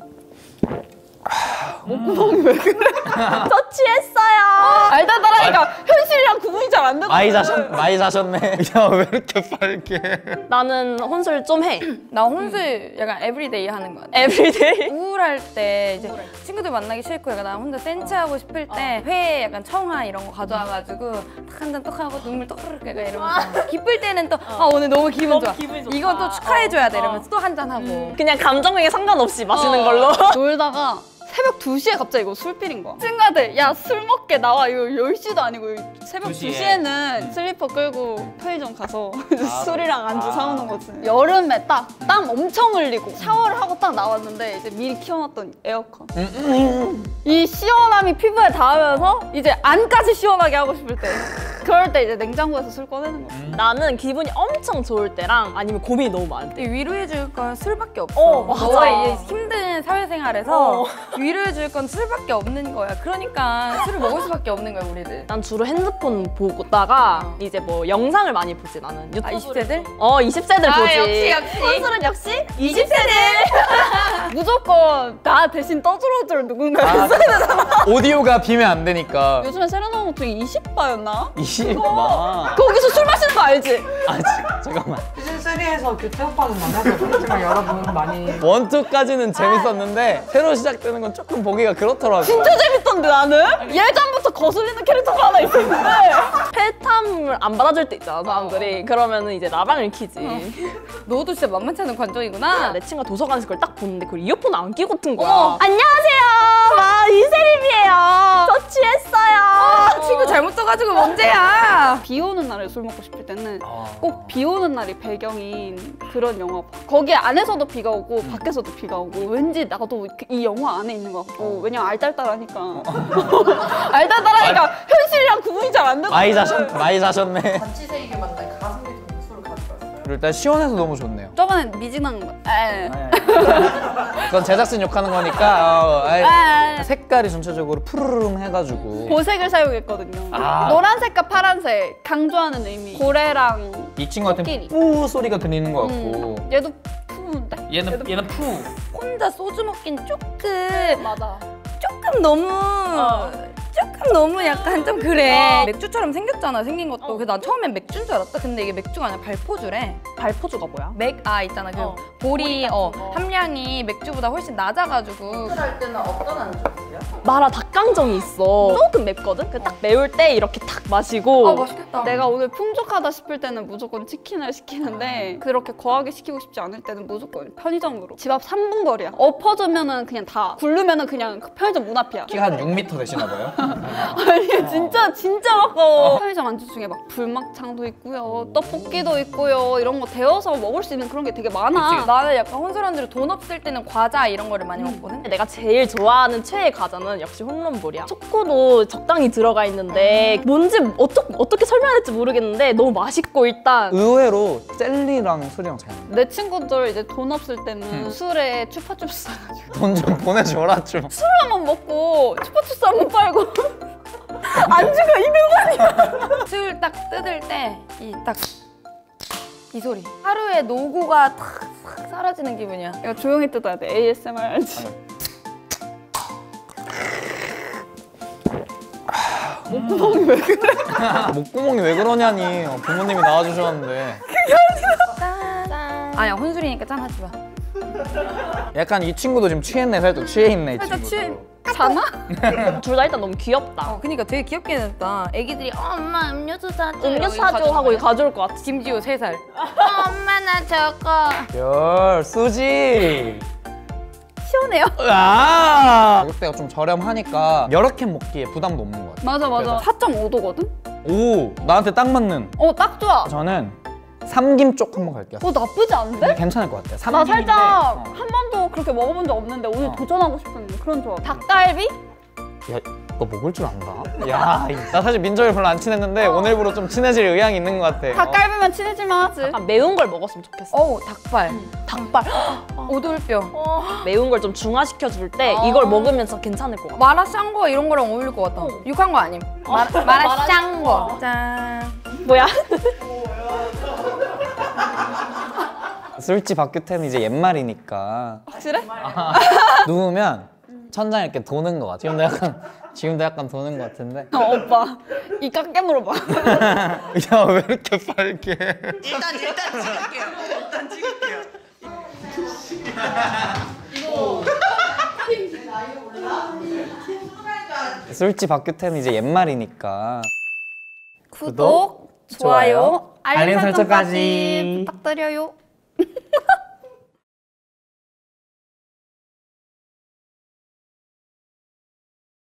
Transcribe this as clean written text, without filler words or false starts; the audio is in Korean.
목구멍이 왜 그래? 저 취했어요. 알다따라니까 현실이랑 구분이 잘 안 되거든. 많이 자셨네. 야, 왜 이렇게 빨개? 나는 혼술 좀 해. 나 혼술 약간 에브리데이 하는 거 같아. 에브리데이? 우울할 때 이제 친구들 만나기 싫고 약간 나 혼자 센치하고 싶을 때 회 약간 청아 이런 거 가져와가지고 딱 한 잔 떡 하고 눈물 떡 흐르르 약간 이러면서 기쁠 때는 또 오늘 너무 기분 좋아. 이건 또 축하해줘야 돼 이러면서 또 한 잔 하고. 그냥 감정에 상관없이 마시는 걸로. 놀다가 새벽 2시에 갑자기 이거 술 빌린 거야. 친구들 야 술 먹게 나와. 이거 10시도 아니고 새벽 2시에는 슬리퍼 끌고 편의점 가서 술이랑 안주 사오는 거지. 여름에 딱 땀 엄청 흘리고 샤워를 하고 딱 나왔는데 이제 미리 켜놨던 에어컨. 이 시원함이 피부에 닿으면서 이제 안까지 시원하게 하고 싶을 때 그럴 때 이제 냉장고에서 술 꺼내는 거지. 나는 기분이 엄청 좋을 때랑 아니면 고민이 너무 많을 때. 위로해줄 건 술밖에 없어. 맞아. 너의 이 힘든 사회생활에서 위로해줄 건 술밖에 없는 거야. 그러니까 술을 먹을 수밖에 없는 거야, 우리들. 난 주로 핸드폰 보다가 이제 뭐 영상을 많이 보지 나는. 유튜브 20세들? 20세들 보지. 역시. 혼술은 역시 20세들. 무조건 나 대신 떠들어줄 누군가 있어야 되잖아. 오디오가 비면 안 되니까. 요즘에 새로 나온 것 중에 20바였나? 20만. 거기서 술 마시는 거 알지? 잠깐만. 시즌3에서 교체 오빠는 만나서 그렇지만 여러분 많이 원투까지는 재밌었는데 새로 시작되는 건 조금 보기가 그렇더라고. 진짜 재밌던데 나는? 예전부터 거슬리는 캐릭터가 하나 있었는데 패탐을 안 받아줄 때 있잖아 사람들이. 그러면은 이제 라방을 키지. 너도 진짜 만만치 않은 관종이구나. 내 친구가 도서관에서 그걸 딱 보는데 그걸 이어폰을 안 끼고 튼 거야. 안녕하세요. 나 이세림이에요. 저 취했어요. 친구 잘못 떠가지고 문제야. 비 오는 날에 술 먹고 싶을 때는 꼭 비 오는 날이 배경인 그런 영화 봐. 거기 안에서도 비가 오고 밖에서도 비가 오고 왠지 나도 이 영화 안에 있는 것 같고. 왜냐면 알딸딸하니까. 알딸딸하니까 현실이랑 구분이 잘 안 되고. 많이 자셨네. 잔치세이게 만든 가성비 돈술을 가져왔어요. 일단 시원해서 너무 좋네요. 저번에 미진한 거. 그건 제작진 욕하는 거니까 색깔이 전체적으로 푸르릉 해가지고 보색을 사용했거든요. 아. 노란색과 파란색 강조하는 의미. 고래랑 이 친구한테 코끼리. 뿌 소리가 들리는 것 같고 얘도 푸인데? 얘는 푸. 혼자 소주 먹긴 조금 맞아. 조금 너무 약간 좀 그래. 맥주처럼 생겼잖아, 생긴 것도. 그래서 난 처음엔 맥주인 줄 알았다. 근데 이게 맥주가 아니라 발포주래. 발포주가 뭐야? 있잖아. 그 보리 함량이 맥주보다 훨씬 낮아가지고. 술할 때는 어떤 안주세요? 마라 닭강정이 있어. 조금 맵거든? 그 딱 매울 때 이렇게 탁 마시고. 맛있겠다. 내가 오늘 풍족하다 싶을 때는 무조건 치킨을 시키는데 그렇게 거하게 시키고 싶지 않을 때는 무조건 편의점으로. 집 앞 3분 거리야. 엎어주면은 그냥 다. 굴르면은 그냥 편의점 문 앞이야. 키가 한 6m 되시나 봐요? 아니 진짜 가까워. 편의점 안주 중에 막 불막창도 있고요, 떡볶이도 있고요, 이런 거 데워서 먹을 수 있는 그런 게 되게 많아. 나는 약간 혼술 안주로 돈 없을 때는 과자 이런 거를 많이 먹거든. 내가 제일 좋아하는 최애 과자는 역시 홈런볼이야. 초코도 적당히 들어가 있는데 뭔지 어떻게 설명해야 될지 모르겠는데 너무 맛있고 일단 의외로 젤리랑 술이랑 잘 먹는. 내 친구들 이제 돈 없을 때는 술에 추파춥스 사가지고 돈 좀 보내줘라 좀. 술 한번 먹고 추파춥스 한번 팔고 안주가 200원이야. 술 딱 뜯을 때 이 소리. 하루의 노고가 탁 사라지는 기분이야. 이거 조용히 뜯어야 돼. ASMR 알지? 목구멍이 왜 그래? 목구멍이 왜 그러냐니. 부모님이 나와주셨는데. 아니야, 혼술이니까 짠 하지 마. 약간 이 친구도 지금 취했네. 살짝 취해있네 이 살짝 친구도. 자나? 둘 다 일단 너무 귀엽다. 그니까 되게 귀엽게 해놨다. 애기들이 엄마 음료수 사줘. 음료수 사줘 하고 이거 가져올 것 같아. 김지호 3살. 엄마 나 저거. 별 수지. 시원해요. 가격대가 좀 저렴하니까 여러 캔 먹기에 부담도 없는 것 같아요. 맞아. 4.5도거든? 오, 나한테 딱 맞는. 딱 좋아. 저는 삼김 쪽 한번 갈게요. 나쁘지 않은데? 괜찮을 것 같아요. 나 삼김인데, 살짝 한 번도 그렇게 먹어본 적 없는데 오늘 도전하고 싶은 그런 조합. 닭갈비? 야, 너 먹을 줄 안다? 야, 나 사실 민정이 별로 안 친했는데 오늘부로 좀 친해질 의향이 있는 것 같아. 닭갈비면 친해질만 하지. 약간 매운 걸 먹었으면 좋겠어. 닭발. 닭발. 오돌뼈. 매운 걸 좀 중화시켜 줄 때 이걸 먹으면서 괜찮을 것 같아. 마라샹궈 이런 거랑 어울릴 것 같다. 육한 거 아님? 마라샹궈. 짠. 뭐야? 술집 바큐텐은 이제 옛말이니까 확실해? 누우면 천장이 이렇게 도는 것 같아. 지금도 약간 도는 것 같은데. 오빠 이 깎게 물어봐. 야, 왜 이렇게 빨개? 일단 찍을게요. 일단 찍을게요. 술집 바큐텐은 이제 옛말이니까. 구독, 좋아요, 알림 설정까지 부탁드려요.